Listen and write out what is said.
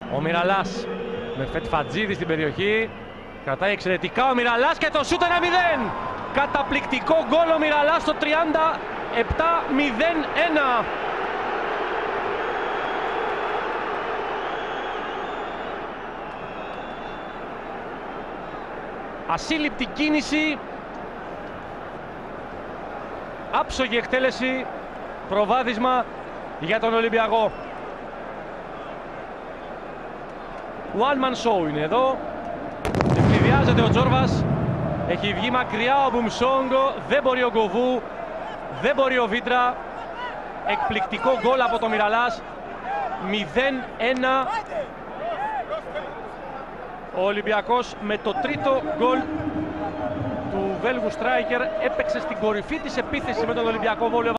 Ο Μιραλάς με Φετφατζίδη στην περιοχή. Κρατάει εξαιρετικά ο Μιραλάς και το σούτ 1-0. Καταπληκτικό γκολ ο Μιραλάς στο 37-0-1. Ασύλληπτη κίνηση. Άψογη εκτέλεση. Προβάδισμα για τον Ολυμπιακό. One man show είναι εδώ. Ευνηδιάζεται ο Τζόρβας. Έχει βγει μακριά ο Μπουμσόγκο. Δεν μπορεί ο Γκοβού. Δεν μπορεί ο Βίτρα. Εκπληκτικό γκολ από το Μιραλάς. 0-1. Ο Ολυμπιακός με το τρίτο γκολ του Βέλγου στράικερ έπαιξε στην κορυφή της επίθεσης με τον Ολυμπιακό Βόλεο.